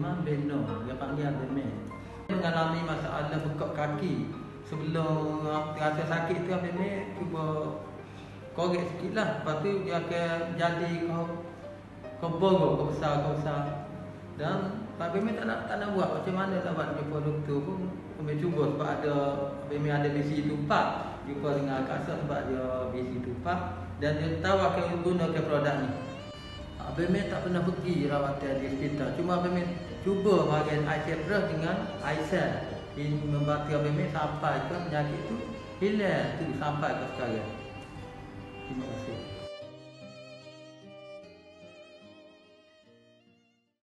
memang beno, dia panggil Abimeh. Mengalami masalah bekak kaki. Sebelum rasa sakit tu Abimeh cuba korek sikit lah. Lepas tu dia akan jadi kau borok, kau besar. Dan Abimeh tak nak buat macam mana nak buat jumpa doktor pun. Abimeh cuba sebab Abimeh ada bisi tupak. Jumpa dengan Kak sebab dia bisi tupak. Dan dia tahu akan gunakan produk ni. Abimeh tak pernah pergi rawatan di hospital. Cuma Abimeh cuba bahagian Aisyah dengan Aisyah. Ini membantu Abimeh sampai ke penyakit tu hilang tu sampai ke sekarang. Terima kasih.